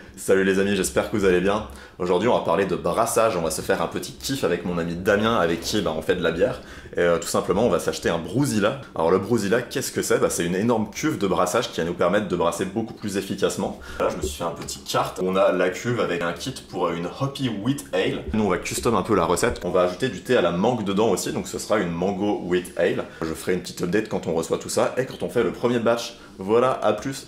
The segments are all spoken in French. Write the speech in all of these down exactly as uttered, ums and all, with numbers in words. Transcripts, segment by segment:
Salut les amis, j'espère que vous allez bien. Aujourd'hui on va parler de brassage, on va se faire un petit kiff avec mon ami Damien avec qui bah, on fait de la bière. Et euh, tout simplement on va s'acheter un Brouzilla. Alors le Brouzilla, qu'est-ce que c'est? Bah, c'est une énorme cuve de brassage qui va nous permettre de brasser beaucoup plus efficacement. Là je me suis fait un petit carte, on a la cuve avec un kit pour une Hoppy Wheat Ale. Nous on va custom un peu la recette, on va ajouter du thé à la mangue dedans aussi, donc ce sera une Mango Wheat Ale. Je ferai une petite update quand on reçoit tout ça et quand on fait le premier batch. Voilà, à plus.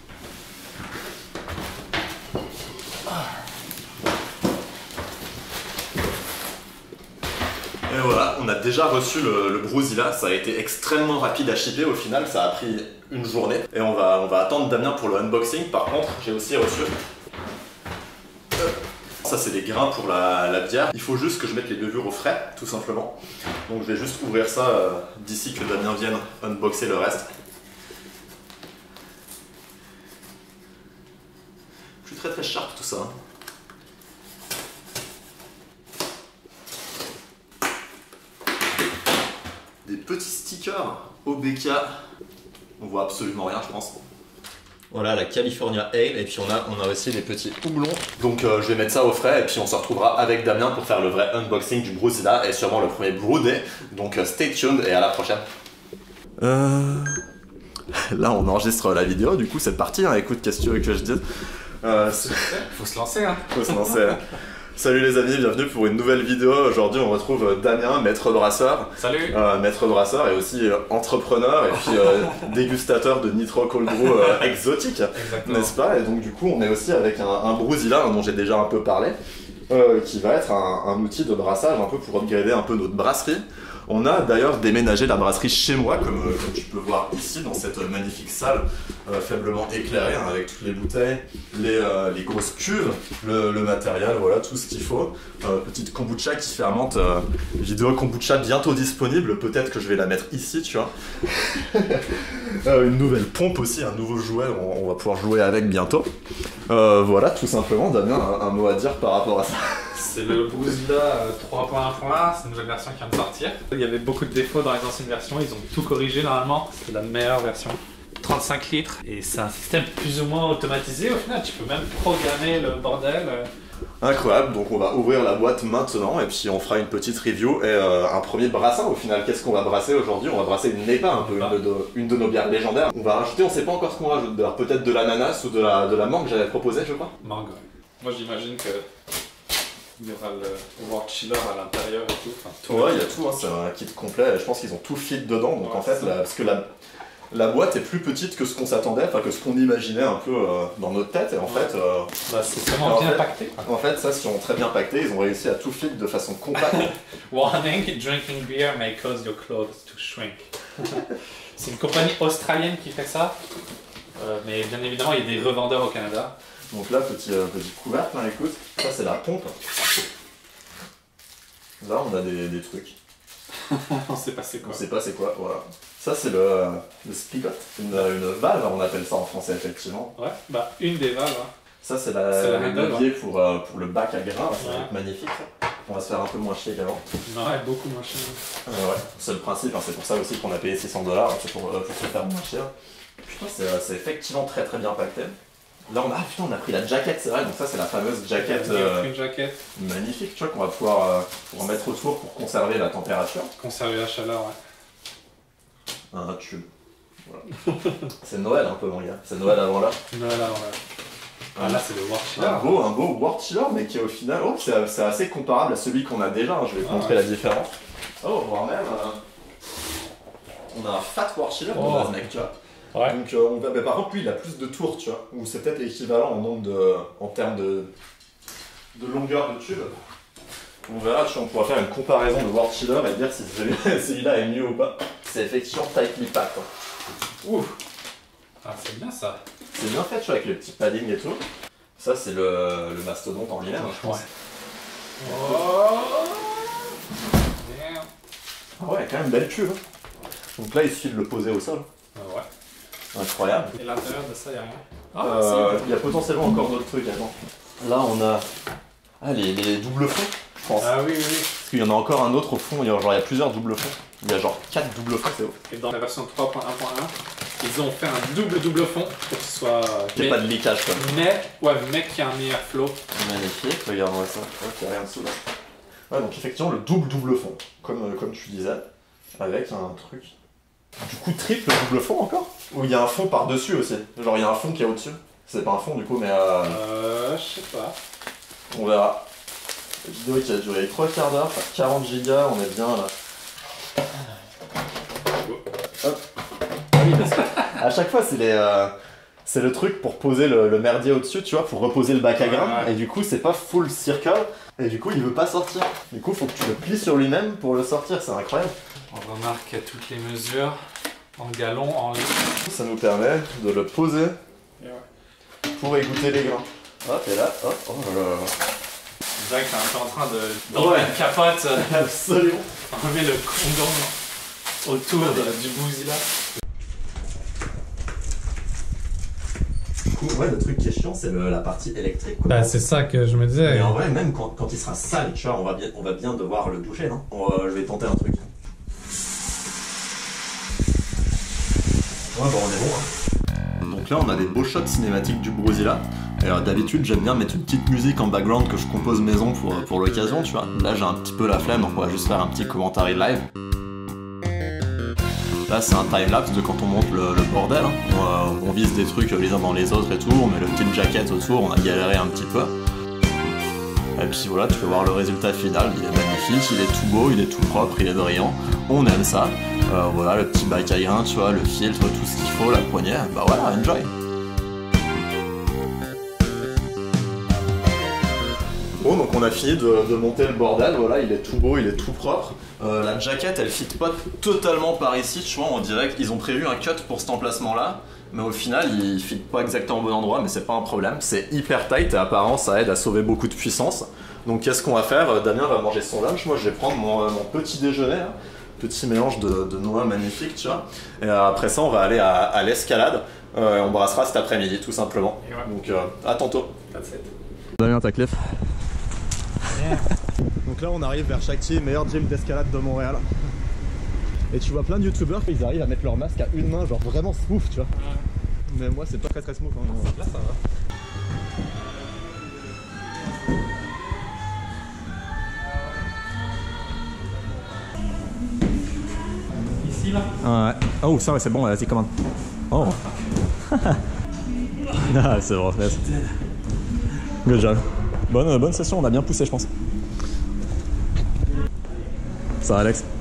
Et voilà, on a déjà reçu le, le Brouzilla, ça a été extrêmement rapide à shipper, au final ça a pris une journée. Et on va, on va attendre Damien pour le unboxing. Par contre, j'ai aussi reçu... Ça c'est des grains pour la, la bière, il faut juste que je mette les levures au frais, tout simplement. Donc je vais juste ouvrir ça euh, d'ici que Damien vienne unboxer le reste. Je suis très très sharp tout ça. Hein. Des petits stickers O B K, on voit absolument rien je pense. Voilà la California Ale, et puis on a, on a aussi des petits houblons. Donc euh, je vais mettre ça au frais et puis on se retrouvera avec Damien pour faire le vrai unboxing du Brouzilla et sûrement le premier brew day. Donc euh, stay tuned et à la prochaine. Euh... Là on enregistre la vidéo, du coup c'est parti, hein. Écoute, qu'est-ce que tu veux que je dise? euh, Faut se lancer hein. Faut se lancer. Salut les amis, bienvenue pour une nouvelle vidéo. Aujourd'hui on retrouve Damien, maître brasseur. Salut. euh, Maître brasseur et aussi euh, entrepreneur et puis euh, dégustateur de Nitro Cold Brew euh, exotique, n'est-ce pas? Et donc du coup on est aussi avec un, un Brouzilla hein, dont j'ai déjà un peu parlé, euh, qui va être un, un outil de brassage un peu pour upgrader un peu notre brasserie. On a d'ailleurs déménagé la brasserie chez moi, comme, euh, comme tu peux voir ici, dans cette magnifique salle euh, faiblement éclairée, hein, avec toutes les bouteilles, les, euh, les grosses cuves, le, le matériel, voilà, tout ce qu'il faut. Euh, petite kombucha qui fermente, euh, vidéo kombucha bientôt disponible, peut-être que je vais la mettre ici, tu vois. euh, une nouvelle pompe aussi, un nouveau jouet, on, on va pouvoir jouer avec bientôt. Euh, voilà, tout simplement, Damien, un, un mot à dire par rapport à ça. C'est le Brouzilla trois point un point un, c'est une nouvelle version qui vient de sortir. Il y avait beaucoup de défauts dans les anciennes versions, ils ont tout corrigé normalement, c'est la meilleure version. trente-cinq litres, et c'est un système plus ou moins automatisé au final, tu peux même programmer le bordel. Incroyable, donc on va ouvrir la boîte maintenant et puis on fera une petite review et euh, un premier brassin au final. Qu'est-ce qu'on va brasser aujourd'hui? On va brasser une N E P A, un peu une de, une de nos bières légendaires. On va rajouter, on sait pas encore ce qu'on rajoute, peut-être de l'ananas ou de la, de la mangue, j'avais proposé je crois. Mangue, ouais. Moi j'imagine que il y aura le wort chiller à l'intérieur et tout. Enfin, tout ouais, il y a tout, hein, c'est un kit complet, je pense qu'ils ont tout fit dedans, donc ouais, en fait, la, parce que la, la boîte est plus petite que ce qu'on s'attendait, enfin que ce qu'on imaginait un peu euh, dans notre tête, et en ouais. fait... Euh, bah, c'est vraiment bien fait, pacté. En fait, ça, ils ont très bien pacté, ils ont réussi à tout fit de façon compacte. Warning, drinking beer may cause your clothes to shrink. C'est une compagnie australienne qui fait ça, euh, mais bien évidemment, il y a des revendeurs au Canada. Donc là, petit, euh, petit couvercle, hein, écoute, ça c'est la pompe. Là, on a des, des trucs. On sait pas c'est quoi. On sait pas c'est quoi, voilà. Ça c'est le, le spigot, une, une valve, on appelle ça en français effectivement. Ouais, bah une des valves. Hein. Ça c'est la, la le levier pour, euh, pour le bac à grains, ça ouais. va être magnifique ça. On va se faire un peu moins chier qu'avant. Ouais, beaucoup moins chier. Euh, ouais, c'est le principe, hein, c'est pour ça aussi qu'on a payé six cents dollars, c'est pour, pour se faire moins chier. Putain, c'est effectivement très très bien pacté. Là on a, ah, putain, on a pris la jaquette, c'est vrai, donc ça c'est la fameuse jaquette, euh, une jaquette magnifique, tu vois, qu'on va pouvoir, euh, pouvoir mettre autour pour conserver la température. Conserver la chaleur, ouais. Un tube. Voilà. C'est Noël un peu mon gars, c'est Noël avant là. Noël avant là. Ah là c'est le wort chiller. Un beau, un beau wort chiller, mais qui au final, oh, c'est assez comparable à celui qu'on a déjà, hein. Je vais te ah, montrer ouais. la différence. Oh, voire même, euh, on a un fat wort chiller oh. dans mec, tu vois. Ouais. Donc, euh, on va, mais par contre, lui, il a plus de tours, tu vois. Ou c'est peut-être l'équivalent en nombre de, en termes de, de longueur de tube. On verra, tu vois, on pourra faire une comparaison de wort chiller et dire si celui-là est mieux ou pas. C'est effectivement tightly packed. Ouh. Ah, c'est bien ça. C'est bien fait, tu vois, avec le petit padding et tout. Ça, c'est le, le mastodonte en lui-même, je pense. Ouais. Oh. Ah ouais, quand même belle cuve. Hein. Donc là, il suffit de le poser au sol. Ah ouais. Incroyable. Et l'intérieur de ça, il n'y a rien. Ah, euh, il y a potentiellement encore d'autres trucs, attends. Là, on a ah, les, les doubles fonds, je pense. Ah oui, oui, oui. Parce qu'il y en a encore un autre au fond, il y a, genre, il y a plusieurs doubles fonds. Il y a genre quatre doubles fonds, c'est haut. Et dans la version trois point un point un, Ils ont fait un double double fond pour que ce soit. Il n'y a pas de leakage quoi. Mais, ouais, mais qu'il y a un meilleur flow. Magnifique, regarde-moi ça. Ok, il n'y a rien dessous là. Ouais, donc effectivement, le double double fond, comme, euh, comme tu disais, avec un truc. Du coup, triple double fond encore? Ou il y a un fond par-dessus aussi? Genre, il y a un fond qui est au-dessus? C'est pas un fond du coup, mais. Euh, euh je sais pas. On verra. La vidéo qui a duré trois quarts d'heure, enfin quarante gigas, on est bien là. Hop. Ah oui, parce que à chaque fois, c'est les. Euh, c'est le truc pour poser le, le merdier au-dessus, tu vois, pour reposer le bac à grains. Ouais, ouais. Et du coup, c'est pas full circle. Et du coup, il veut pas sortir. Du coup, faut que tu le plies sur lui-même pour le sortir, c'est incroyable. On remarque toutes les mesures en gallons, en litres. Ça nous permet de le poser ouais. Pour égoutter les grains. Hop, et là, hop, oh là là. C'est vrai que t'es un peu en train de d'enlever ouais. Une capote. Absolument. Enlever le condom autour de, du bousilla. Ouais, le truc qui est chiant, c'est la partie électrique. Quoi. Bah, c'est ça que je me disais. Mais en vrai, même quand, quand il sera sale, tu vois, on va bien, on va bien devoir le toucher, non on va, Je vais tenter un truc. Ouais, bon, on est bon. Hein. Donc là, on a des beaux shots cinématiques du Bruzilla. Alors d'habitude, j'aime bien mettre une petite musique en background que je compose maison pour, pour l'occasion, tu vois. Là, j'ai un petit peu la flemme, donc on va juste faire un petit commentaire live. Là, c'est un time-lapse de quand on monte le, le bordel. Hein. On, on vise des trucs les uns dans les autres et tout, on met le team jacket autour, on a galéré un petit peu. Et puis voilà, tu peux voir le résultat final, il est magnifique, il est tout beau, il est tout propre, il est brillant. On aime ça. Euh, voilà, le petit bac à grains, tu vois, le filtre, tout ce qu'il faut, la poignée. Bah voilà, enjoy. Bon, donc on a fini de, de monter le bordel, voilà, il est tout beau, il est tout propre. Euh, la jaquette, elle fit pas totalement par ici, tu vois, on dirait qu'ils ont prévu un cut pour cet emplacement-là, mais au final, il fit pas exactement au bon endroit, mais c'est pas un problème, c'est hyper tight et apparemment ça aide à sauver beaucoup de puissance. Donc qu'est-ce qu'on va faire? Damien va manger son lunch, moi je vais prendre mon, mon petit déjeuner, hein. Petit mélange de, de noix magnifique, tu vois. Et après ça, on va aller à, à l'escalade, euh, et on brassera cet après-midi, tout simplement. Ouais. Donc euh, à tantôt. Damien, ta cliff. Yeah. Donc là on arrive vers Shakti, meilleur gym d'escalade de Montréal. Et tu vois plein de youtubeurs, ils arrivent à mettre leur masque à une main, genre vraiment smooth, tu vois. Ouais. Mais moi c'est pas très très smooth. Hein. Là ça va. Ici là ouais. Oh ça ouais c'est bon, vas-y commande. Oh. Ah c'est bon, c'est good job. Bonne, bonne session, on a bien poussé je pense. Ça va Alex.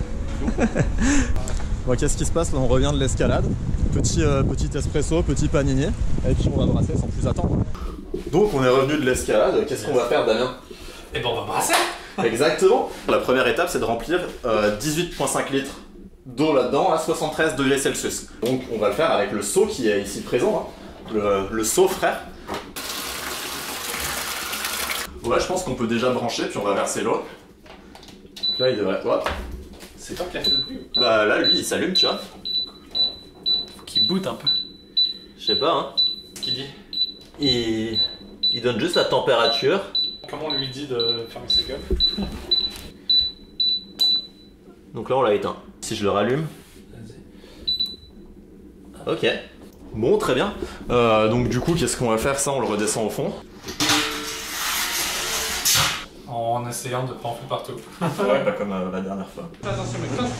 Bon, qu'est-ce qui se passe là? On revient de l'escalade. Petit, euh, petit espresso, petit panini. Et puis on va brasser sans plus attendre. Donc on est revenu de l'escalade. Qu'est-ce qu'on va faire Damien? Eh ben on va brasser. Exactement. La première étape c'est de remplir euh, dix-huit virgule cinq litres d'eau là-dedans à soixante-treize degrés Celsius. Donc on va le faire avec le seau qui est ici présent. Hein. Le, le seau frère. Ouais, je pense qu'on peut déjà brancher, puis on va verser l'eau. Là, il devrait... Hop. C'est toi qui as fait le bruit? Bah là, lui, il s'allume, tu vois. Faut qu'il boot un peu. Je sais pas, hein. Ce qu'il dit? Il... il donne juste la température. Comment on lui dit de fermer ses gueules? Donc là, on l'a éteint. Si je le rallume... Vas-y. Ok. Bon, très bien. Euh, donc du coup, qu'est-ce qu'on va faire? Ça, on le redescend au fond. En essayant de pas en faire partout. Ouais, pas comme euh, la dernière fois. Attention, mais toi.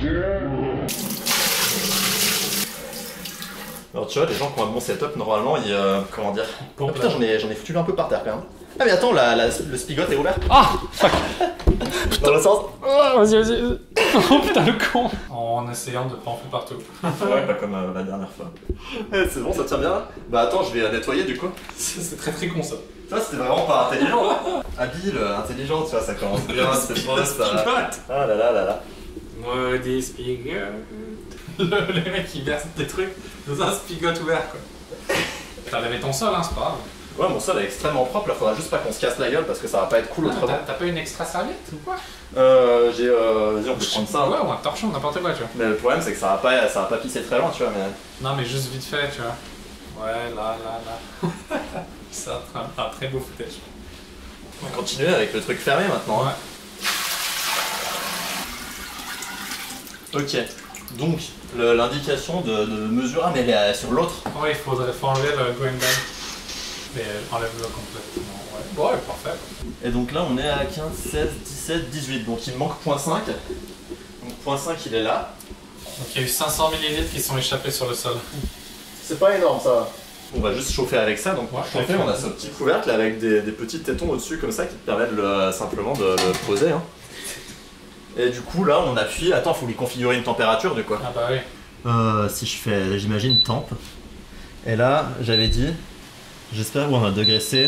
Alors tu vois, les gens qui ont un bon setup, normalement, ils... Euh, comment dire... Bon, ah, putain, j'en ai, j'en ai foutu un peu par terre quand même. Ah mais attends, la, la, le spigot est ouvert. Ah fuck. Dans le sens... Oh, vas-y, vas-y. Oh putain, le con. En essayant de pas en faire partout. Ouais, pas comme euh, la dernière fois. Eh, c'est bon, ça tient bien. Bah attends, je vais euh, nettoyer du coup. C'est très très con ça. Ça, c'était vraiment pas intelligent. Hein. Habile, intelligent, tu vois, ça commence bien, c'est beau, ça... Ah là là là là. Maudit spigot. Le, le mec qui verse des trucs dans un spigot ouvert quoi. T'as lavé ton sol, hein, c'est pas grave. Ouais, mon sol est extrêmement propre, là, faudra juste pas qu'on se casse la gueule parce que ça va pas être cool ah, autrement. T'as pas une extra serviette ou quoi? Euh, j'ai... Euh, vas-y, on peut prendre ça. Ouais, hein. ou un torchon, n'importe quoi, tu vois. Mais le problème, c'est que ça va pas, ça va pas pisser très loin, tu vois, mais... Non, mais juste vite fait, tu vois. Ouais, là, là, là. C'est un, un très beau footage. On va continuer avec le truc fermé maintenant. Ouais. Ok. Donc, l'indication de, de mesure, ah mais elle est sur l'autre. Oui, il faudrait faut enlever le going down. Mais enlève-le complètement. Ouais. Bon, ouais, parfait. Et donc là, on est à quinze, seize, dix-sept, dix-huit. Donc il me manque zéro virgule cinq. Donc zéro virgule cinq, il est là. Donc il y a eu cinq cents millilitres qui sont échappés sur le sol. C'est pas énorme ça. On va juste chauffer avec ça. Donc ouais, pour chauffer, on a ce petit couvercle avec des, des petits tétons au-dessus comme ça qui te permettent de le, simplement de le poser. Hein. Et du coup là, on appuie. Attends, faut lui configurer une température du coup. Ah bah oui. Euh, si je fais, j'imagine, temp. Et là, j'avais dit, j'espère qu'on a un degré C.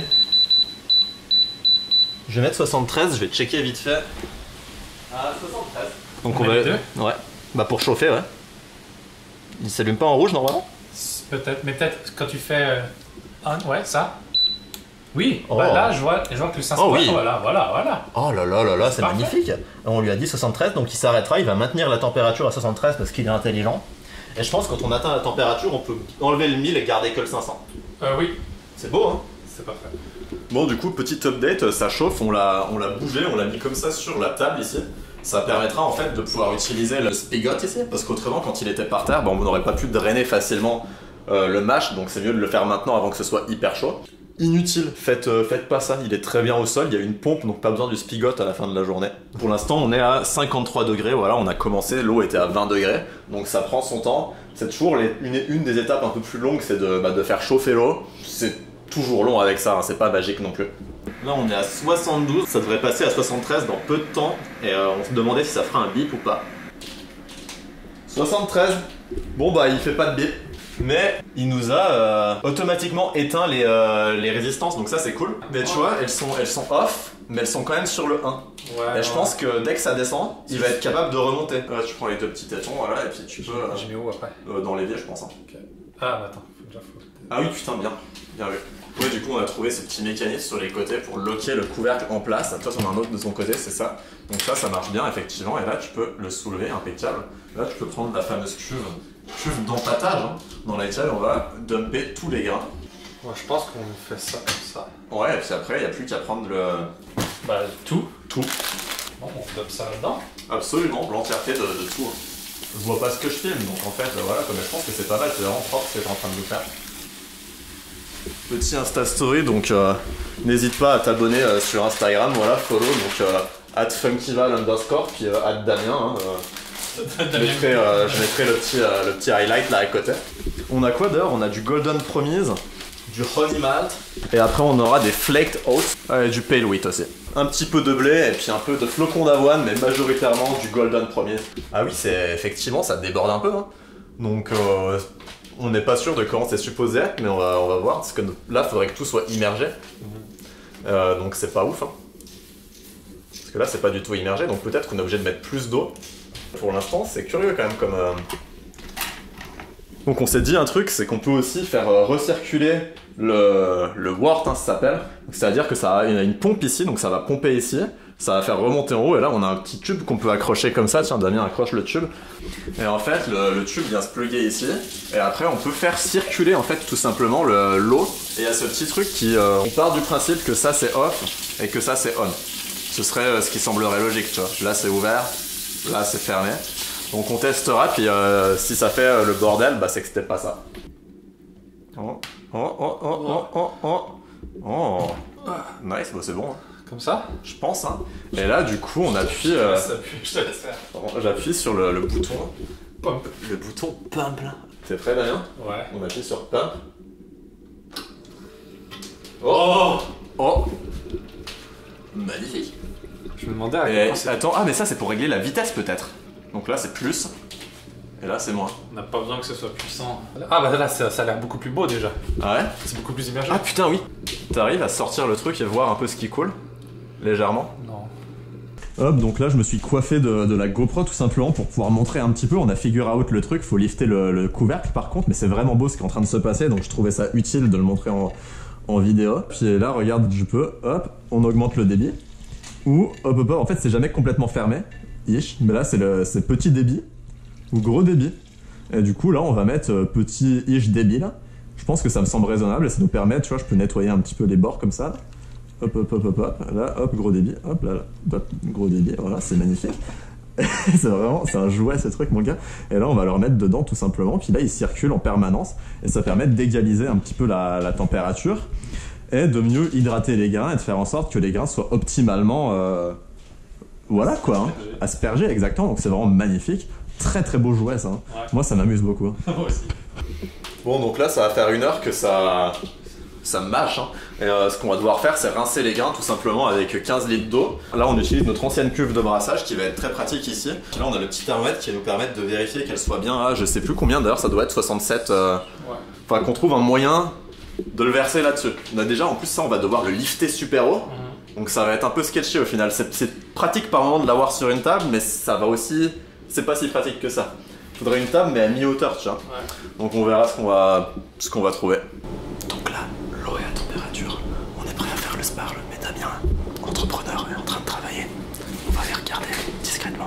Je vais mettre soixante-treize, je vais checker vite fait. Ah, soixante-treize. Donc on, on va. Ouais. Bah pour chauffer, ouais. Il s'allume pas en rouge normalement? Peut-être, mais peut-être quand tu fais. Euh, un, ouais, ça. Oui, oh. Bah là je vois, je vois que le cinq cents, oh, oui. voilà, voilà, voilà. Oh là là là là, c'est magnifique. On lui a dit soixante-treize, donc il s'arrêtera, il va maintenir la température à soixante-treize parce qu'il est intelligent. Et je pense que quand on atteint la température, on peut enlever le mille et garder que le cinq cents. Euh, oui. C'est beau, hein? C'est parfait. Bon, du coup, petit update, ça chauffe, on l'a on l'a bougé, on l'a mis comme ça sur la table ici. Ça permettra en fait de pouvoir utiliser le spigot ici, parce qu'autrement, quand il était par terre, bon, on n'aurait pas pu drainer facilement euh, le mash, donc c'est mieux de le faire maintenant avant que ce soit hyper chaud. Inutile, faites, euh, faites pas ça, il est très bien au sol, il y a une pompe, donc pas besoin du spigot à la fin de la journée. Pour l'instant, on est à cinquante-trois degrés, voilà, on a commencé, l'eau était à vingt degrés, donc ça prend son temps. C'est toujours les, une, une des étapes un peu plus longues, c'est de, bah, de faire chauffer l'eau. C'est toujours long avec ça, hein, c'est pas magique non plus. Là, on est à soixante-douze, ça devrait passer à soixante-treize dans peu de temps, et euh, on se demandait si ça fera un bip ou pas. soixante-treize, bon bah il fait pas de bip. Mais il nous a euh, automatiquement éteint les, euh, les résistances, donc ça c'est cool. Mais tu vois, elles sont, elles sont off, mais elles sont quand même sur le un. Ouais, et je ouais. pense que dès que ça descend, il va être capable de remonter. Ouais, tu prends les deux petits tétons, voilà, et puis tu peux... Euh, J'y mets où après euh, Dans l'évier, je pense. Hein. Okay. Ah, bah attends, faut déjà faut... Ah oui, putain, bien. Bien vu. Ouais, du coup, on a trouvé ce petit mécanisme sur les côtés pour locker le couvercle en place. Toi, t'en as un autre de ton côté, c'est ça. Donc ça, ça marche bien, effectivement, et là, tu peux le soulever, impeccable. Là, tu peux prendre la fameuse cuve. Cuve d'empâtage, hein, dans laquelle on va dumper tous les grains. Ouais, je pense qu'on fait ça comme ça. Ouais, et puis après, il n'y a plus qu'à prendre le... Bah, tout. Tout. Bon, on dump ça là-dedans. Absolument, l'entièreté de, de tout. Hein. Je vois pas ce que je filme, donc en fait, voilà, comme je pense que c'est pas mal, c'est vraiment propre ce que t'es en train de nous faire. Petit Insta Story, donc euh, n'hésite pas à t'abonner euh, sur Instagram, voilà, follow, donc euh, at funkyval underscore, puis euh, at Damien, hein, euh, Je mettrai, euh, je mettrai le, petit, euh, le petit highlight là à côté. On a quoi d'ailleurs? On a du Golden Promise, du Honey Malt, et après on aura des Flaked Oats, et du Pale Wheat aussi. Un petit peu de blé, et puis un peu de flocons d'avoine, mais majoritairement du Golden Promise. Ah oui, c'est effectivement, ça déborde un peu. Hein. Donc euh, on n'est pas sûr de comment c'est supposé être, mais on va, on va voir, parce que là, il faudrait que tout soit immergé. Euh, donc c'est pas ouf. Hein. Parce que là, c'est pas du tout immergé, donc peut-être qu'on est obligé de mettre plus d'eau. Pour l'instant, c'est curieux quand même comme... Euh... Donc on s'est dit un truc, c'est qu'on peut aussi faire euh, recirculer le, le wort, hein, ça s'appelle. C'est-à-dire que ça a une, une pompe ici, donc ça va pomper ici, ça va faire remonter en haut, et là on a un petit tube qu'on peut accrocher comme ça. Tiens, Damien accroche le tube. Et en fait, le, le tube vient se plugger ici, et après on peut faire circuler en fait tout simplement l'eau. Et il y a ce petit truc qui... Euh, on part du principe que ça c'est off, et que ça c'est on. Ce serait euh, ce qui semblerait logique, tu vois. Là c'est ouvert. Là c'est fermé, donc on testera, puis euh, si ça fait euh, le bordel, bah c'est que c'était pas ça. Oh, oh, oh, oh, oh, oh, oh, oh. Nice, bah c'est bon. Hein. Comme ça? Je pense, hein. Et là du coup on appuie... Euh... Je te laisse faire. J'appuie sur le, le bouton... Pump. Le bouton pump là. T'es prêt Damien? Ouais. On appuie sur pump. Oh, oh. Magnifique. Je me demandais à et attends, ah mais ça c'est pour régler la vitesse peut-être. Donc là c'est plus, et là c'est moins. On n'a pas besoin que ce soit puissant. Ah bah là ça, ça a l'air beaucoup plus beau déjà. Ah ouais? C'est beaucoup plus immergé. Ah putain oui. T'arrives à sortir le truc et voir un peu ce qui coule? Légèrement? Non. Hop, donc là je me suis coiffé de, de la GoPro tout simplement pour pouvoir montrer un petit peu. On a figure out le truc, faut lifter le, le couvercle par contre, mais c'est vraiment beau ce qui est en train de se passer, donc je trouvais ça utile de le montrer en, en vidéo. Puis là regarde, je peux, hop, on augmente le débit. Ou hop hop hop, en fait c'est jamais complètement fermé, ish, mais là c'est le petit débit, ou gros débit. Et du coup là on va mettre euh, petit ish débit là. Je pense que ça me semble raisonnable et ça nous permet, tu vois, je peux nettoyer un petit peu les bords comme ça. Là. Hop hop hop hop hop, là hop gros débit, hop là, là hop, gros débit, voilà c'est magnifique. C'est vraiment, c'est un jouet ce truc mon gars. Et là on va le remettre dedans tout simplement, puis là il circule en permanence et ça permet d'égaliser un petit peu la, la température et de mieux hydrater les grains et de faire en sorte que les grains soient optimalement euh, voilà quoi, hein, aspergés exactement. Donc c'est vraiment magnifique, très très beau jouet ça, hein. Ouais. Moi ça m'amuse beaucoup, hein. Moi aussi. Bon donc là ça va faire une heure que ça ça mâche, hein. Et euh, ce qu'on va devoir faire c'est rincer les grains tout simplement avec quinze litres d'eau. Là on utilise notre ancienne cuve de brassage qui va être très pratique ici. Là on a le petit thermomètre qui va nous permettre de vérifier qu'elle soit bien à, je sais plus combien d'ailleurs, ça doit être soixante-sept, euh... ouais. Enfin qu'on trouve un moyen de le verser là-dessus. On a déjà en plus ça on va devoir le lifter super haut, mmh. Donc ça va être un peu sketchy au final. C'est pratique par moment de l'avoir sur une table mais ça va aussi, c'est pas si pratique que ça. Il faudrait une table mais à mi-hauteur tu vois. Ouais. Donc on verra ce qu'on va, ce qu'on va trouver. Donc là l'eau est à température, on est prêt à faire le spar, mais Damien, entrepreneur, est en train de travailler. On va aller regarder discrètement.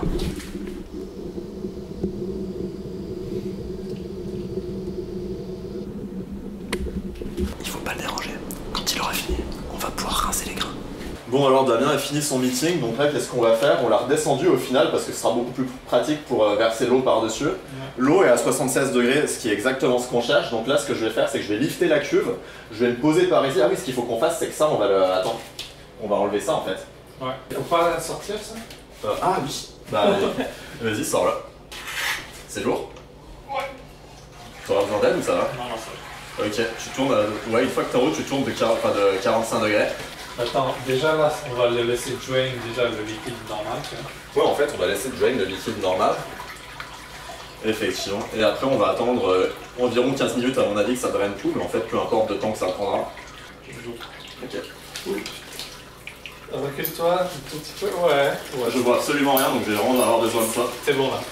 Il faut pas le déranger. Quand il aura fini, on va pouvoir rincer les grains. Bon alors Damien a fini son meeting, donc là qu'est-ce qu'on va faire? On l'a redescendu au final parce que ce sera beaucoup plus pratique pour verser l'eau par-dessus. Ouais. L'eau est à soixante-seize degrés, ce qui est exactement ce qu'on cherche. Donc là ce que je vais faire c'est que je vais lifter la cuve, je vais me poser par ici. Ah oui, ce qu'il faut qu'on fasse c'est que ça on va le... Attends, on va enlever ça en fait. Ouais. Faut pas sortir ça euh, Ah oui. Bah vas-y sors là. C'est lourd? Ouais. T'auras besoin d'aide ou ça va? Non, non, ça va. Ok, tu tournes, euh, ouais une fois que t'es en haut tu tournes de, quarante, enfin, de quarante-cinq degrés. Attends, déjà là, on va le laisser drain déjà le liquide normal. Ouais, en fait, on va laisser drain le liquide normal. Effectivement. Et après, on va attendre euh, environ quinze minutes à mon avis que ça draine tout, mais en fait, peu importe le temps que ça prendra. Ok. Cool. Recule-toi un tout petit peu. Ouais. ouais. Je vois absolument rien, donc je vais vraiment avoir besoin de ça. C'est bon là.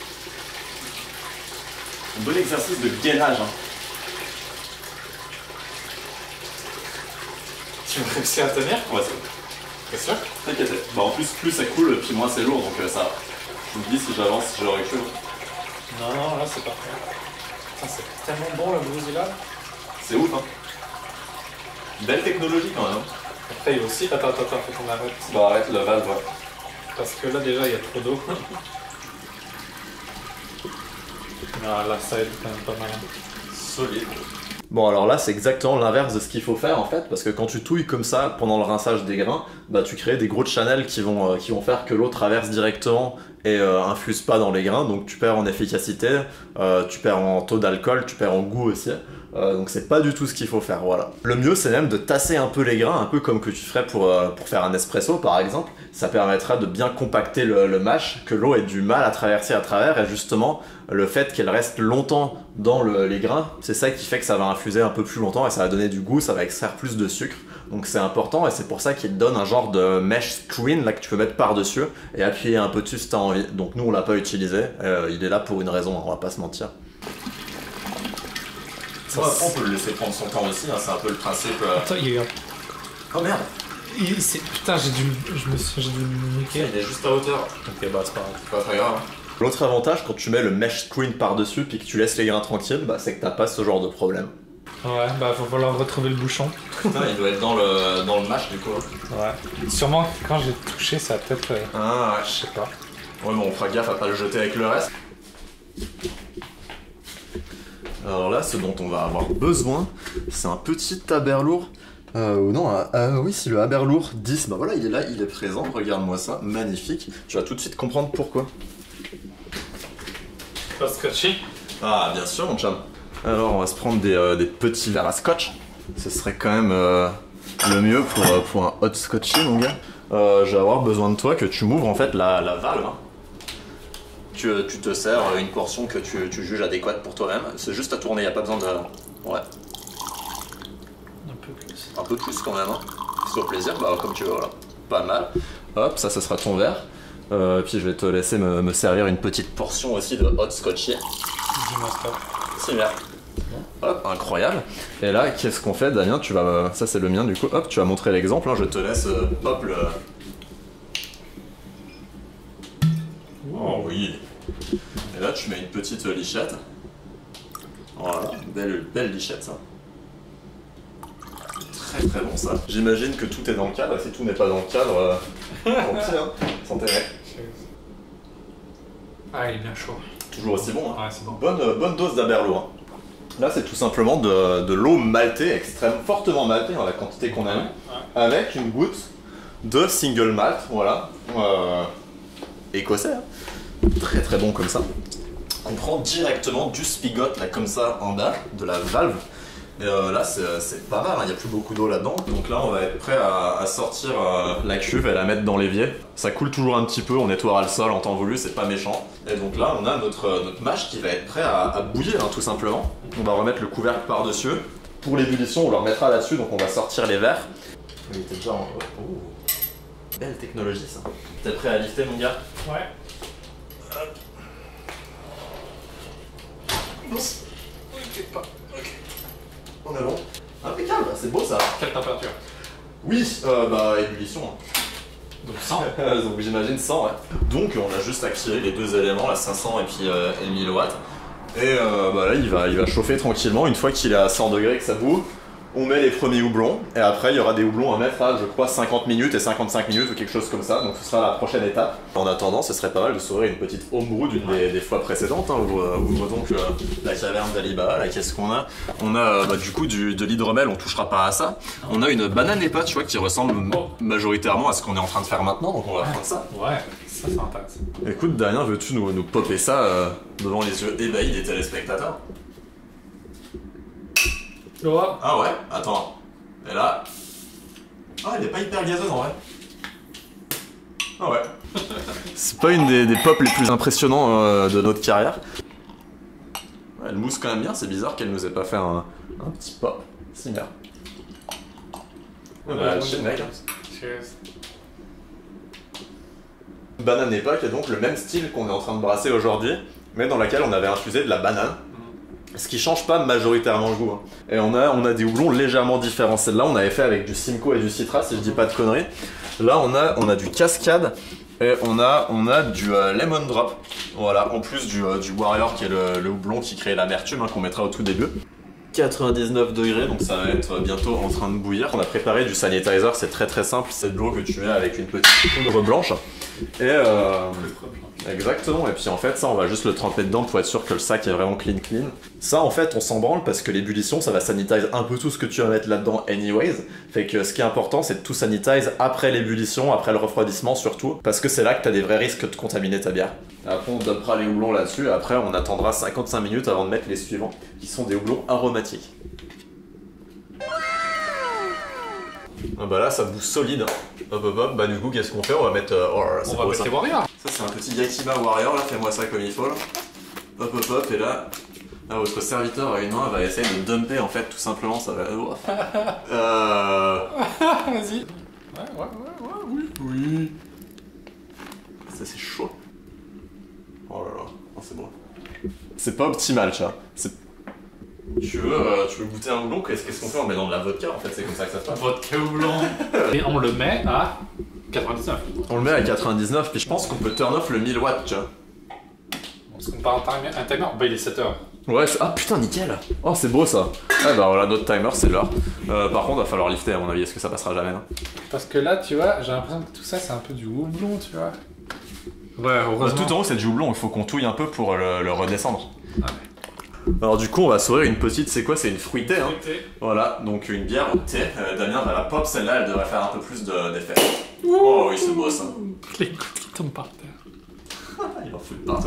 Un bon exercice de gainage. Hein. Tu veux réussir à tenir? Ouais, c'est bon. T'es sûr? T'inquiète. Bah en plus, plus c'est cool, puis moins c'est lourd, donc euh, ça. Je me dis si j'avance, si je recule. Non, non, là c'est parfait. C'est tellement bon le Bruzilla. C'est ouf, hein. Belle technologie quand même. Hein. Après, il y a aussi. Attends, attends, attends, faut qu'on arrête. Bah arrête le valve, ouais. Parce que là déjà il y a trop d'eau. Ah, là ça aide quand même pas mal. Solide. Bon alors là c'est exactement l'inverse de ce qu'il faut faire en fait, parce que quand tu touilles comme ça pendant le rinçage des grains, bah tu crées des gros channels qui vont, euh, qui vont faire que l'eau traverse directement et euh, infuse pas dans les grains, donc tu perds en efficacité, euh, tu perds en taux d'alcool, tu perds en goût aussi. Euh, donc c'est pas du tout ce qu'il faut faire, voilà. Le mieux c'est même de tasser un peu les grains, un peu comme que tu ferais pour, euh, pour faire un espresso par exemple. Ça permettra de bien compacter le, le mash, que l'eau ait du mal à traverser à travers, et justement le fait qu'elle reste longtemps dans le, les grains, c'est ça qui fait que ça va infuser un peu plus longtemps et ça va donner du goût, ça va extraire plus de sucre. Donc c'est important et c'est pour ça qu'il donne un genre de mesh screen là que tu peux mettre par dessus et appuyer un peu dessus si t'as envie. Donc nous on l'a pas utilisé, euh, il est là pour une raison, on va pas se mentir. Ça, après, on peut le laisser prendre son temps aussi, hein, c'est un peu le principe. Euh... Attends, il y a eu un... Oh merde. Il, putain, j'ai dû, je me suis, j'ai dû me niquer. Il est juste à hauteur. Ok, bah c'est pas grave. C'est pas très grave. Hein. L'autre avantage quand tu mets le mesh screen par dessus puis que tu laisses les grains tranquilles, bah, c'est que t'as pas ce genre de problème. Ouais, bah va falloir retrouver le bouchon. Putain, il doit être dans le, dans le mash du coup. Ouais. Sûrement que quand j'ai touché, ça a peut-être. Euh... Ah ouais. Je sais pas. Ouais, bon, on fera gaffe à pas le jeter avec le reste. Alors là, ce dont on va avoir besoin, c'est un petit Haberlour. Euh, non, euh, euh, oui, c'est le Haberlour dix. Bah voilà, il est là, il est présent. Regarde-moi ça, magnifique. Tu vas tout de suite comprendre pourquoi. Pas scotché? Ah, bien sûr, mon chum. Alors, on va se prendre des, euh, des petits verres à scotch. Ce serait quand même euh, le mieux pour, euh, pour un hot scotchy, mon gars. Euh, je vais avoir besoin de toi que tu m'ouvres en fait la, la valve. Hein. Tu, tu te sers une portion que tu, tu juges adéquate pour toi-même. C'est juste à tourner, il n'y a pas besoin de... Ouais. Un peu plus. Un peu plus quand même, hein. C'est au plaisir, bah comme tu veux, voilà. Pas mal. Hop, ça, ça sera ton verre. Euh, puis je vais te laisser me, me servir une petite portion aussi de hot scotchy. Dis-moi ça. C'est bien. Hop, incroyable. Et là, qu'est-ce qu'on fait, Damien? Tu vas... Ça, c'est le mien, du coup. Hop, tu vas montrer l'exemple. Hein. Je te laisse... Euh, hop, le... Oh oui. Et là, tu mets une petite lichette. Voilà, belle, belle lichette, ça. Très très bon, ça. J'imagine que tout est dans le cadre. Si tout n'est pas dans le cadre, euh... tant pis, hein. Santé, mec. Ah, il est bien chaud. Toujours aussi bon, hein. Ouais, c'est bon. Bonne, bonne dose d'Aberlour. Hein. Là, c'est tout simplement de, de l'eau maltée, extrême, fortement maltée dans la quantité qu'on a mis, ouais, ouais. Avec une goutte de single malt, voilà, euh, écossais, hein. Très très bon comme ça. On prend directement du spigot, là, comme ça, en bas, de la valve. Et euh, là, c'est pas mal, il hein. n'y a plus beaucoup d'eau là-dedans. Donc là, on va être prêt à, à sortir euh, la cuve et la mettre dans l'évier. Ça coule toujours un petit peu, on nettoiera le sol en temps voulu, c'est pas méchant. Et donc là, on a notre, notre mâche qui va être prêt à, à bouillir, hein, tout simplement. On va remettre le couvercle par-dessus. Pour l'ébullition, on le remettra là-dessus, donc on va sortir les verres. Il était déjà en... Oh. Belle technologie, ça. T'es prêt à lifter, mon gars? Ouais. Hop. Douce. Ok, pas. Ok. On est bon. Impeccable, c'est beau ça. Quelle température? Oui, euh, bah ébullition. Donc cent. Donc j'imagine cent, ouais. Donc on a juste activé les deux éléments, la cinq cents et puis euh, et mille watts. Et euh, bah là il va, il va chauffer tranquillement. Une fois qu'il est à cent degrés que ça bout, on met les premiers houblons. Et après il y aura des houblons à mettre à je crois cinquante minutes et cinquante-cinq minutes ou quelque chose comme ça. Donc ce sera la prochaine étape. En attendant, ce serait pas mal de s'ouvrir une petite homebrew d'une des, des fois précédentes. Hein. Ouvre, ouvre donc euh, la caverne d'Aliba. Là qu'est-ce qu'on a? On a euh, bah, du coup du, de l'hydromel, on touchera pas à ça. On a une banane épa, tu vois, qui ressemble majoritairement à ce qu'on est en train de faire maintenant. Donc on va prendre ça. Ouais. Ça, c'est intéressant. Écoute, Damien, veux-tu nous, nous popper ça euh, devant les yeux ébahis des téléspectateurs? Oh. Ah ouais? Attends. Et là... Ah, elle est pas hyper gazeuse en vrai. Ah ouais. C'est pas une des, des pops les plus impressionnants euh, de notre carrière. Ouais, elle mousse quand même bien, c'est bizarre qu'elle nous ait pas fait un, un petit pop. C'est bien. Ouais, bah, ouais, cheers, mec. Cheers. Banane épa qui est donc le même style qu'on est en train de brasser aujourd'hui, mais dans laquelle on avait infusé de la banane. Ce qui change pas majoritairement le goût. Hein. Et on a, on a des houblons légèrement différents. Celle-là, on avait fait avec du Simcoe et du Citra, si je dis pas de conneries. Là, on a, on a du Cascade et on a, on a du euh, Lemon Drop. Voilà, en plus du, euh, du Warrior qui est le, le houblon qui crée l'amertume, hein, qu'on mettra au tout début. quatre-vingt-dix-neuf degrés, donc ça va être bientôt en train de bouillir. On a préparé du sanitizer, c'est très très simple. C'est de l'eau que tu mets avec une petite poudre blanche. Et euh, exactement, et puis en fait ça on va juste le tremper dedans pour être sûr que le sac est vraiment clean clean. Ça en fait on s'en branle parce que l'ébullition ça va sanitize un peu tout ce que tu vas mettre là-dedans anyways. Fait que ce qui est important c'est de tout sanitize après l'ébullition, après le refroidissement surtout, parce que c'est là que t'as des vrais risques de contaminer ta bière. Après on dopera les houblons là-dessus, et après on attendra cinquante-cinq minutes avant de mettre les suivants, qui sont des houblons aromatiques. Ah bah là ça bout solide. Hop hop hop, bah du coup qu'est-ce qu'on fait? On va mettre... Euh, oh, là, on va mettre les Warriors. Ça c'est un petit Yakima Warrior, là fais-moi ça comme il faut là. Hop hop hop, et là, là votre serviteur à une main va essayer de dumper en fait tout simplement, ça va... euh... Vas-y. Ouais ouais ouais ouais, oui. Oui. Ça c'est chaud. Oh là là, oh, c'est bon. C'est pas optimal ça. Tu veux, euh, tu veux goûter un houblon? Qu'est-ce qu'on fait? On met dans de la vodka en fait, c'est comme ça que ça se passe. Vodka houblon. Et on le met à quatre-vingt-dix-neuf. On le met à quatre-vingt-dix-neuf, puis je pense qu'on peut turn off le mille watts, tu vois. Parce qu'on parle un timer, un timer, bah il est sept heures. Ouais, ah putain, nickel. Oh, c'est beau ça. Ah bah voilà, notre timer, c'est l'heure. Euh, par contre, va falloir lifter à mon avis, est-ce que ça passera jamais là? Parce que là, tu vois, j'ai l'impression que tout ça c'est un peu du houblon, tu vois. Ouais, heureusement. Tout en haut, c'est du houblon, il faut qu'on touille un peu pour le, le redescendre. Ah ouais. Alors du coup on va s'ouvrir une petite, c'est quoi? C'est une fruitée hein. Fruitée. Voilà, donc une bière au thé. Euh, Damien va la pop, celle-là elle devrait faire un peu plus d'effet. De, oh oui c'est beau ça. Les gouttes qui tombent par terre. Il en fout partout.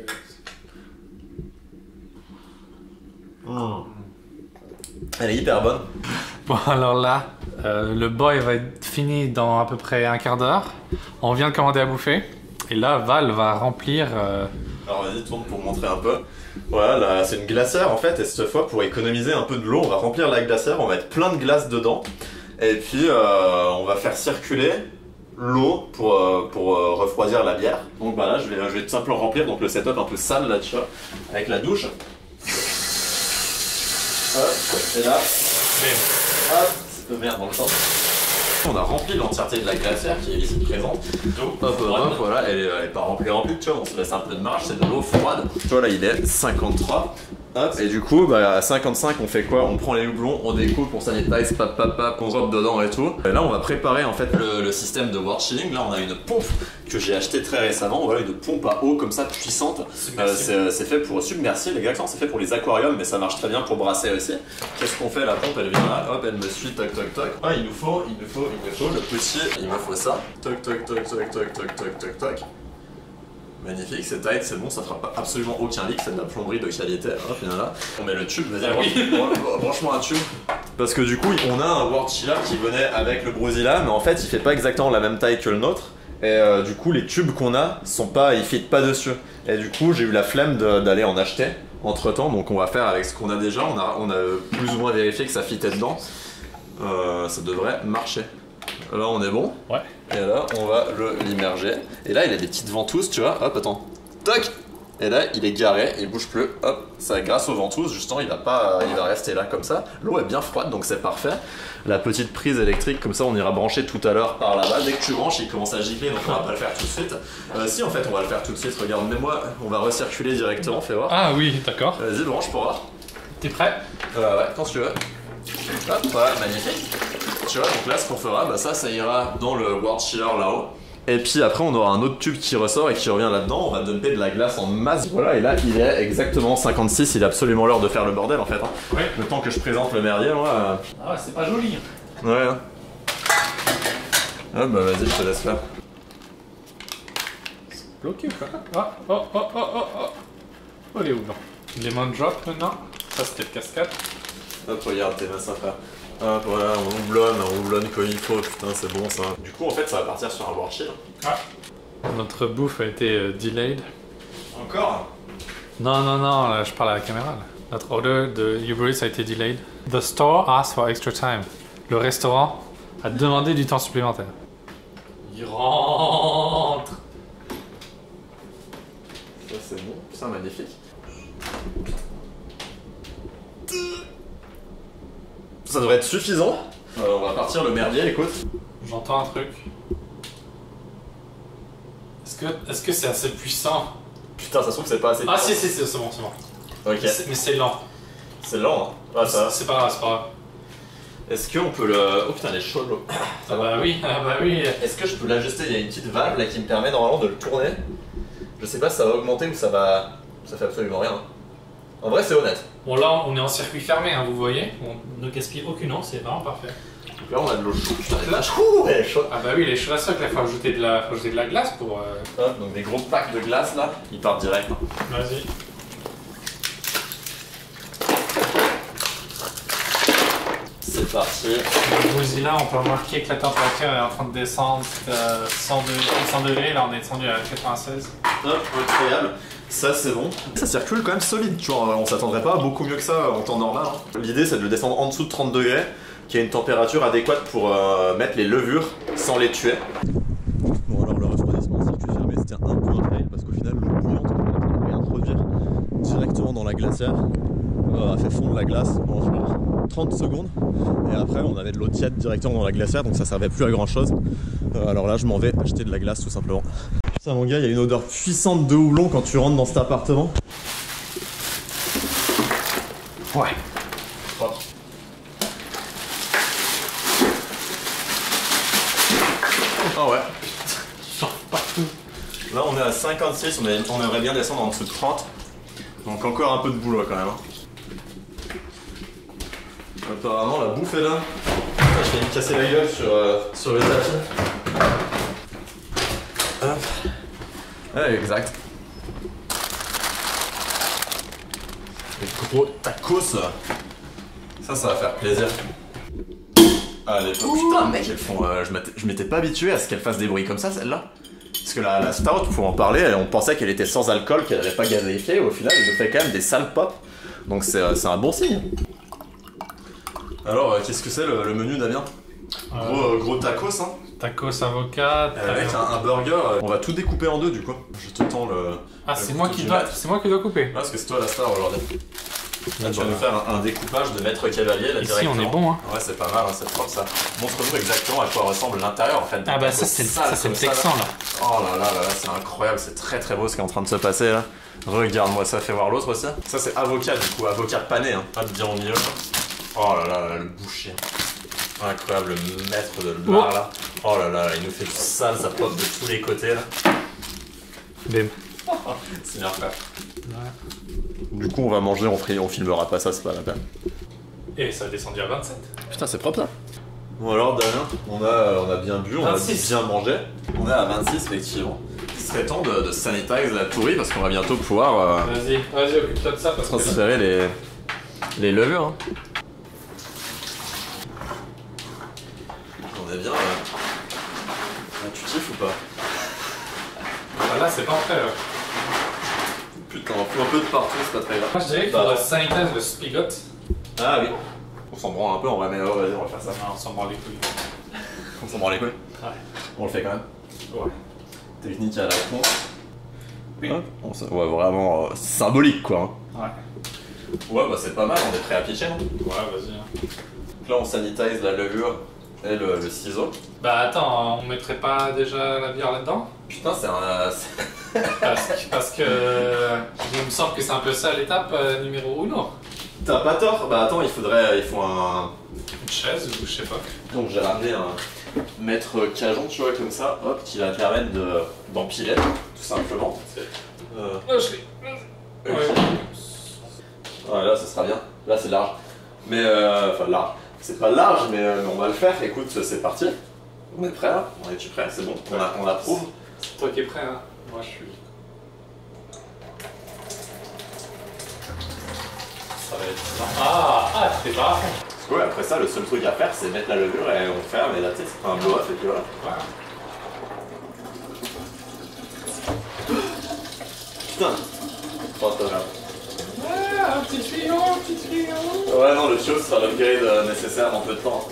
Mmh. Elle est hyper bonne. Bon alors là, euh, le boy va être fini dans à peu près un quart d'heure. On vient de commander à bouffer. Et là Val va remplir... Euh... Alors vas-y tourne pour montrer un peu. Voilà, là, c'est une glacière en fait, et cette fois pour économiser un peu de l'eau, on va remplir la glacière, on va mettre plein de glace dedans, et puis euh, on va faire circuler l'eau pour, euh, pour euh, refroidir la bière. Donc bah là, je vais, je vais tout simplement remplir donc le setup un peu sale là, tu vois, avec la douche. Hop, et là, hop, c'est peu merde dans le temps. On a rempli l'entièreté de la glacière qui est ici présente. Hop, hop, hop, voilà, elle est, elle est pas remplie remplie, tu vois, on se laisse un peu de marge, c'est de l'eau froide. Tu vois là il est cinquante-trois. Hop, et du coup, bah, à cinquante-cinq, on fait quoi? On prend les houblons, on découpe, on sanitize, pap, pap, pap, on drop dedans et tout. Et là, on va préparer en fait le, le système de wort chilling. Là, on a une pompe que j'ai achetée très récemment. Voilà, une pompe à eau comme ça, puissante. Euh, c'est fait pour submersible, exactement. C'est fait pour les aquariums, mais ça marche très bien pour brasser aussi. Qu'est-ce qu'on fait? La pompe, elle vient là, hop, elle me suit, toc, toc, toc. Ah, il nous faut, il nous faut, il nous faut le petit, il me faut ça. Toc, toc, toc, toc, toc, toc, toc, toc, toc. Magnifique, c'est tight, c'est bon, ça fera pas absolument aucun leak, c'est de la plomberie de qualité. Hop, il y en a là. On met le tube, vas-y, ah oui. Branche-moi un tube. Parce que du coup, on a un wort chiller qui venait avec le Bruzilla, mais en fait, il fait pas exactement la même taille que le nôtre. Et euh, du coup, les tubes qu'on a, sont pas, ils fitent pas dessus. Et du coup, j'ai eu la flemme d'aller en acheter entre temps, donc on va faire avec ce qu'on a déjà. On a, on a plus ou moins vérifié que ça fitait dedans. Euh, ça devrait marcher. Là on est bon. Ouais. Et là on va l'immerger. Et là il a des petites ventouses, tu vois. Hop, attends. Toc. Et là il est garé, il bouge plus. Hop. Ça grâce aux ventouses, justement il va pas, il va rester là comme ça. L'eau est bien froide donc c'est parfait. La petite prise électrique comme ça on ira brancher tout à l'heure par là-bas. Dès que tu branches il commence à gicler donc on va pas le faire tout de suite. Euh, si en fait on va le faire tout de suite. Regarde, mais moi on va recirculer directement. Fais voir. Ah oui, d'accord. Vas-y branche pour voir. T'es prêt? Euh, ouais, quand tu veux. Hop, voilà, magnifique. Tu vois, donc là ce qu'on fera, bah ça, ça ira dans le wort chiller là-haut. Et puis après on aura un autre tube qui ressort et qui revient là-dedans, on va dumper de la glace en masse. Voilà, et là il est exactement cinquante-six, il est absolument l'heure de faire le bordel en fait. Hein. Oui. Le temps que je présente le merdier, moi... Euh... Ah ouais, c'est pas joli. Ouais. Ah bah vas-y, je te laisse faire. C'est bloqué quoi. Ah, oh, oh, oh, oh, oh. Oh les houblons. Lemon drop maintenant. Ça c'était le cascade. Hop, regarde, t'es là, ça frère. Hop, voilà, on houblonne, on houblonne comme il faut, putain, c'est bon ça. Du coup, en fait, ça va partir sur un wort chill. Ah. Notre bouffe a été euh, delayed. Encore? Non, non, non, là, je parle à la caméra. Là. Notre order de Uber Eats a été delayed. The store asked for extra time. Le restaurant a demandé du temps supplémentaire. Il rentre. Ça, c'est bon, putain, magnifique. Ça devrait être suffisant. Euh, on va partir le merdier, écoute. J'entends un truc. Est-ce que est-ce que c'est assez puissant? Putain, ça se trouve que c'est pas assez. Ah si si, si c'est bon, c'est bon. Ok. Mais c'est lent. C'est lent, hein. Ah, ça. C'est pas grave, c'est pas grave. Est-ce qu'on peut le... Oh putain, elle est chaude l'eau. Ah bah oui, ah bah oui. Est-ce que je peux l'ajuster? Il y a une petite valve là qui me permet normalement de le tourner. Je sais pas si ça va augmenter ou ça va... Ça fait absolument rien. En vrai, c'est honnête. Bon là, on est en circuit fermé, hein, vous voyez. On ne gaspille aucune eau, c'est vraiment parfait. Donc là, on a de l'eau chaude. Putain, elle est chaude, elle est chaude. Ah bah oui, les choses à il faut ajouter de la, faut ajouter de la glace pour... Euh... Hop, donc des gros packs de glace là, ils partent direct. Hein. Vas-y. C'est parti. Le Bruzilla, on peut remarquer que la température est en train de descendre euh, cent degrés, là on est descendu à quatre-vingt-seize. Hop, incroyable. Ça c'est bon. Ça circule quand même solide, tu vois, on s'attendrait pas à beaucoup mieux que ça en temps normal. Hein. L'idée c'est de le descendre en dessous de trente degrés, qui a une température adéquate pour euh, mettre les levures sans les tuer. Bon alors le refroidissement en circuit fermé c'était un peu un fail parce qu'au final l'eau bouillante qu'on est en train de réintroduire directement dans la glacière euh, a fait fondre la glace en genre trente secondes et après on avait de l'eau tiède directement dans la glacière donc ça servait plus à grand chose. Euh, alors là je m'en vais acheter de la glace tout simplement. Ça mon gars, il y a une odeur puissante de houblon quand tu rentres dans cet appartement. Ouais. Propre. Ah ouais. Partout. Là on est à cinquante-six, on, est, on aimerait bien descendre en dessous de trente. Donc encore un peu de boulot quand même. Hein. Apparemment la bouffe est là. Je vais me casser la gueule sur, euh, sur le tapis. Hop. Ouais, exact. Les gros tacos. Ça, ça va faire plaisir. Allez, oh, putain, mec, elles font. Euh, je m'étais pas habitué à ce qu'elles fassent des bruits comme ça, celle-là. Parce que la, la stout, pour en parler, on pensait qu'elle était sans alcool, qu'elle n'avait pas gazéifié. Au final, elle nous fait quand même des sales pop. Donc c'est un bon signe. Alors, euh, qu'est-ce que c'est le, le menu, Damien? euh... Gros, euh, gros tacos, hein. Tacos avocat. Avec un, un burger, on va tout découper en deux du coup. Je te tends le. Ah, c'est moi qui dois, c'est moi qui dois couper. Ah, parce que c'est toi la star aujourd'hui. Là, tu vas nous faire un, un découpage de maître cavalier là, ici directement. on est bon hein. Ouais c'est pas mal, hein, c'est propre ça. Montre-nous exactement à quoi ressemble l'intérieur en fait. Ah bah ça c'est le texan là. Oh là là là, là c'est incroyable, c'est très très beau ce qui est en train de se passer là. Regarde-moi ça, fais voir l'autre aussi. Ça c'est avocat du coup, avocat pané, hein. Pas de bien au milieu. Oh là là, là le boucher. Incroyable, le maître de bar là. Oh là là, il nous fait du sale, ça pop de tous les côtés là. Bim. C'est bien fait. Ouais. Du coup on va manger, on, on filmera pas ça, c'est pas la peine. Et ça a descendu à vingt-sept. Putain c'est propre ça. Bon alors Damien, on a, on a bien bu, on vingt-six. a bien mangé. On est à vingt-six effectivement. Il serait temps de, de sanitize la tourie parce qu'on va bientôt pouvoir euh, vas-y, vas-y occupe-toi de ça parce transférer que... les, les levures. Hein. On est bien là. Ah, tu kiffes ou pas? Ah, là c'est pas prêt là. Putain, on fout un peu de partout, c'est pas très grave. Moi je dirais qu'il faudrait sanitize le spigot. Ah oui. On s'en branle un peu en vrai, mais oh, vas-y, on va faire ça. Non, on s'en branle les couilles. On s'en branle les couilles? Ouais. On le fait quand même? Ouais. Technique à la con. Oui. Hop, on se... Ouais, vraiment euh, symbolique quoi. Hein. Ouais. Ouais, bah c'est pas mal, on est prêt à pitcher, non? Ouais, vas-y. Hein. Donc là, on sanitise la levure et le, le ciseau. Bah attends, on mettrait pas déjà la bière là-dedans? Putain, c'est un. parce, que, parce que. Il me semble que c'est un peu ça l'étape euh, numéro uno. T'as pas tort. Bah attends, il faudrait. Il faut un. Une chaise ou je sais pas. Donc j'ai ramené un maître cajon, tu vois, comme ça, hop, qui va permettre de d'empiler, tout simplement. Euh... Là, je l'ai. Okay. Ouais. Ouais, là, ça sera bien. Là, c'est large. Mais. Euh... Enfin, large. C'est pas large, mais, euh, mais on va le faire. Écoute, c'est parti. On est prêt là? On est-tu prêt? C'est bon? On, a, on approuve? C'est toi qui es prêt, hein? Moi, je suis. Ça va être. Ah, ah, t'es pas à fond. Parce que ouais, après ça, le seul truc à faire, c'est mettre la levure et on ferme et là, tu sais, c'est un blow-off et puis voilà. Ouais. Putain! Oh, c'est pas grave. Ouais, un petit tuyau, un petit tuyau. Ouais, non, le tuyau sera l'upgrade euh, nécessaire dans peu de temps.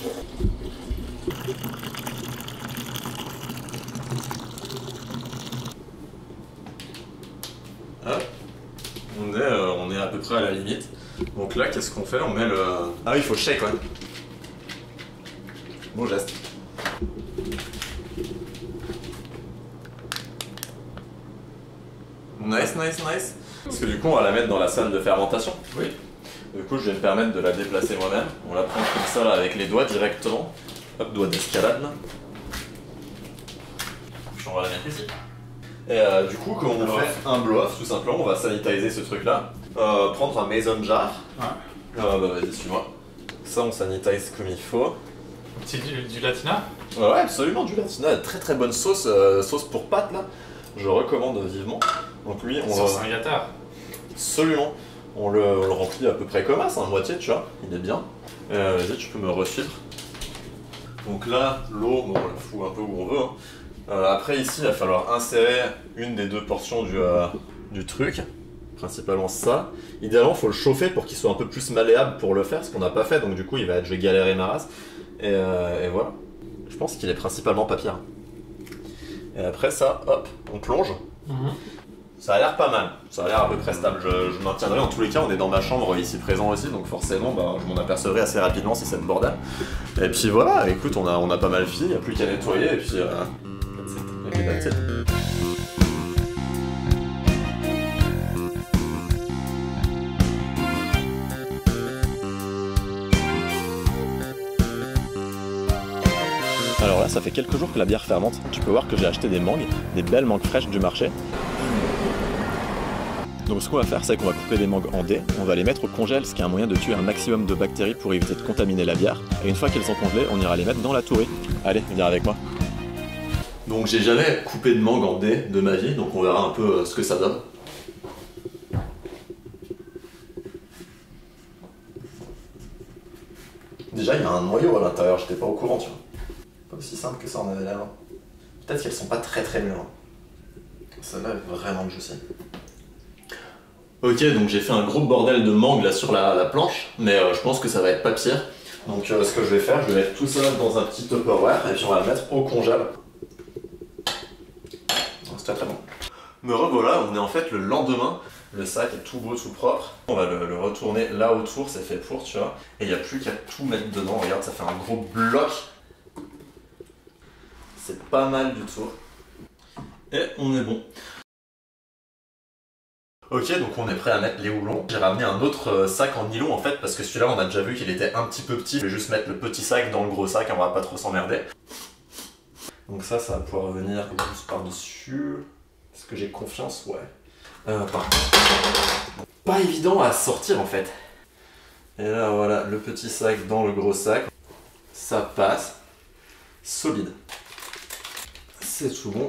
Hop. On est, euh, on est à peu près à la limite. Donc là, qu'est-ce qu'on fait? On met le... Ah oui, il faut shake, ouais. Bon geste. Nice, nice, nice. Parce que du coup, on va la mettre dans la salle de fermentation. Oui. Du coup, je vais me permettre de la déplacer moi-même. On la prend comme ça, là, avec les doigts directement. Hop, doigt d'escalade, là. Puis on va la mettre ici. Et euh, du coup, quand on fait un blow-off, tout simplement, on va sanitiser ce truc-là. Euh, prendre un mason jar. Ouais. Euh, bah vas-y, suis-moi. Ça, on sanitise comme il faut. C'est du, du latina? Ouais, ouais, absolument, du latina. Très très bonne sauce, euh, sauce pour pâtes, là. Je recommande vivement. Donc lui, on Sauce un gâtard. Absolument. On le, on le remplit à peu près comme ça, à moitié, tu vois. Il est bien. Euh, vas-y, tu peux me resuivre. Donc là, l'eau, bon, on la fout un peu où on veut. Hein. Euh, après, ici, il va falloir insérer une des deux portions du, euh, du truc. Principalement ça. Idéalement, il faut le chauffer pour qu'il soit un peu plus malléable pour le faire, ce qu'on n'a pas fait. Donc du coup, il va être, je vais galérer ma race. Et, euh, et voilà. Je pense qu'il est principalement papier. Et après ça, hop, on plonge. Mm-hmm. Ça a l'air pas mal, ça a l'air à peu près stable, je, je maintiendrai. En tous les cas, on est dans ma chambre ici présent aussi, donc forcément bah, je m'en apercevrai assez rapidement si c'est le bordel. Et puis voilà, écoute, on a, on a pas mal fini, il n'y a plus qu'à nettoyer et puis... Euh, et puis that's it. Alors là, ça fait quelques jours que la bière fermente. Tu peux voir que j'ai acheté des mangues, des belles mangues fraîches du marché. Donc ce qu'on va faire, c'est qu'on va couper les mangues en dés, on va les mettre au congèle, ce qui est un moyen de tuer un maximum de bactéries pour éviter de contaminer la bière. Et une fois qu'elles sont congelées, on ira les mettre dans la tourie. Allez, viens avec moi. Donc j'ai jamais coupé de mangue en dés de ma vie, donc on verra un peu ce que ça donne. Déjà, il y a un noyau à l'intérieur, j'étais pas au courant, tu vois. Pas aussi simple que ça en avait l'air. Peut-être qu'elles sont pas très très mûres. Celle-là est vraiment juicy. Ok, donc j'ai fait un gros bordel de mangue là sur la, la planche, mais euh, je pense que ça va être pas pire. Donc euh, ce que je vais faire, je vais mettre tout ça dans un petit Tupperware et puis on va le mettre au congèle. C'est très très bon. Me revoilà, on est en fait le lendemain. Le sac est tout beau, tout propre. On va le, le retourner là autour, c'est fait pour, tu vois. Et il n'y a plus qu'à tout mettre dedans. Regarde, ça fait un gros bloc. C'est pas mal du tout. Et on est bon. Ok, donc on est prêt à mettre les houblons. J'ai ramené un autre sac en nylon en fait, parce que celui-là on a déjà vu qu'il était un petit peu petit. Je vais juste mettre le petit sac dans le gros sac, on va pas trop s'emmerder. Donc ça, ça va pouvoir venir juste par-dessus. Est-ce que j'ai confiance? Ouais. Euh, par contre, pas évident à sortir en fait. Et là voilà, le petit sac dans le gros sac. Ça passe. Solide. C'est tout bon.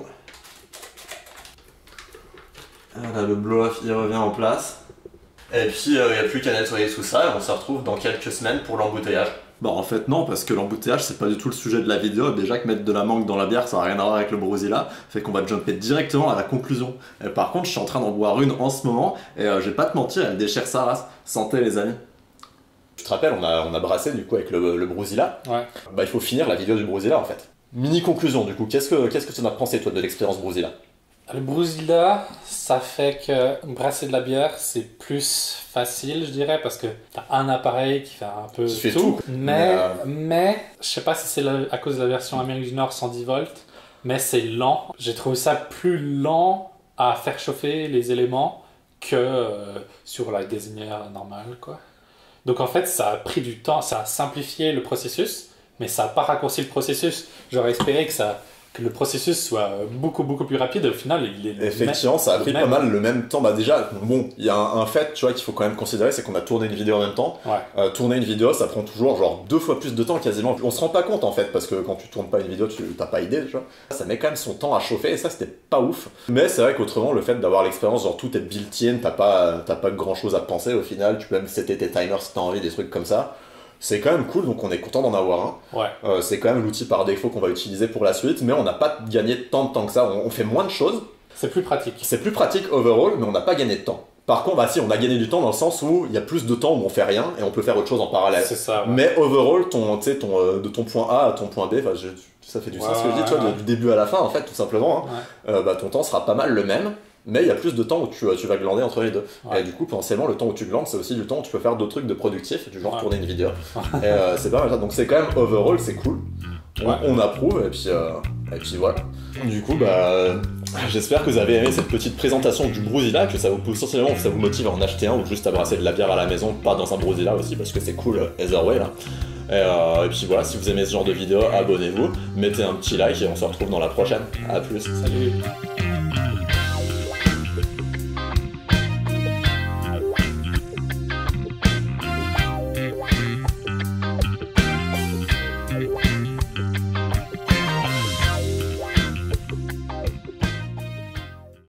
Voilà, le blow-off il revient en place. Et puis il euh, n'y a plus qu'à nettoyer tout ça et on se retrouve dans quelques semaines pour l'embouteillage. Bah en fait non, parce que l'embouteillage c'est pas du tout le sujet de la vidéo. Déjà que mettre de la mangue dans la bière ça n'a rien à voir avec le Brewzilla, fait qu'on va jumper directement à la conclusion. Et par contre je suis en train d'en boire une en ce moment et euh, je vais pas te mentir, elle déchire sa race. Santé les amis. Tu te rappelles, on a, on a brassé du coup avec le, le Brewzilla. Ouais. Bah il faut finir la vidéo du Brewzilla en fait. Mini conclusion du coup, qu'est-ce que qu'est-ce que tu en as pensé toi de l'expérience Brewzilla? Le Brewzilla, ça fait que brasser de la bière, c'est plus facile, je dirais, parce que t'as un appareil qui fait un peu qui fait tout. tout. Mais, euh... mais, je sais pas si c'est à cause de la version Amérique du Nord cent dix volts, mais c'est lent. J'ai trouvé ça plus lent à faire chauffer les éléments que euh, sur la gazinière normale, quoi. Donc en fait, ça a pris du temps, ça a simplifié le processus, mais ça n'a pas raccourci le processus. J'aurais espéré que ça... que le processus soit beaucoup beaucoup plus rapide, au final il est effectivement ça a pris pas mal le même temps. Bah déjà bon, il y a un, un fait tu vois qu'il faut quand même considérer, c'est qu'on a tourné une vidéo en même temps. Ouais. euh, tourner une vidéo ça prend toujours genre deux fois plus de temps quasiment. On se rend pas compte en fait parce que quand tu tournes pas une vidéo tu t'as pas idée, tu vois. Ça met quand même son temps à chauffer et ça c'était pas ouf. Mais c'est vrai qu'autrement le fait d'avoir l'expérience genre tout est built-in, t'as pas, t'as pas grand chose à penser au final, tu peux même setter tes timers si t'as envie, des trucs comme ça. C'est quand même cool, donc on est content d'en avoir un. Ouais. Euh, c'est quand même l'outil par défaut qu'on va utiliser pour la suite, mais on n'a pas gagné tant de temps que ça, on, on fait moins de choses. C'est plus pratique. C'est plus pratique overall, mais on n'a pas gagné de temps. Par contre, bah si, on a gagné du temps dans le sens où il y a plus de temps où on fait rien et on peut faire autre chose en parallèle. C'est ça. Ouais. Mais overall, ton, ton, euh, de ton point A à ton point B, je, ça fait du sens ouais, ce que je dis, ouais, tu vois, ouais. du début à la fin en fait, tout simplement. Hein, ouais. euh, bah, ton temps sera pas mal le même. Mais il y a plus de temps où tu, tu vas glander entre les deux. Ouais. Et du coup, potentiellement, le temps où tu glandes, c'est aussi du temps où tu peux faire d'autres trucs de productifs, du genre ouais. tourner une vidéo. Et euh, c'est pas mal ça. Donc c'est quand même overall, c'est cool. On, ouais. on approuve, et puis, euh, et puis voilà. Du coup, bah, euh, j'espère que vous avez aimé cette petite présentation du Brewzilla, que ça vous potentiellement ça vous motive à en acheter un ou juste à brasser de la bière à la maison, pas dans un Brewzilla aussi, parce que c'est cool, euh, either way là. Et, euh, et puis voilà, si vous aimez ce genre de vidéo, abonnez-vous, mettez un petit like et on se retrouve dans la prochaine. A plus. Salut.